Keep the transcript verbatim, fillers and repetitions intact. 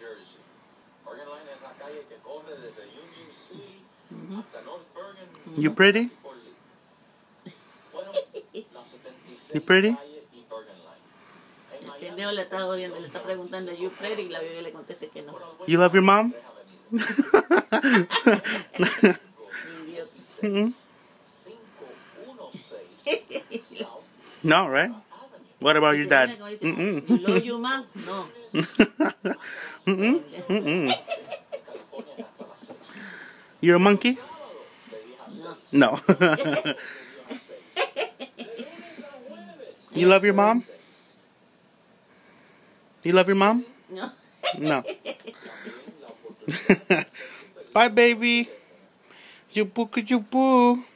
Mm-hmm. You pretty? You pretty? El pendejo le está jodiendo, le está preguntando you pretty y la bebé le contesta que no. You love your mom? Mm-mm. No, right? What about your dad? Mm-mm. You love your mom? No. Mm-mm. Mm-mm. You're a monkey? No. No. You love your mom? You love your mom? No. No. Bye, baby. You boo, you boo.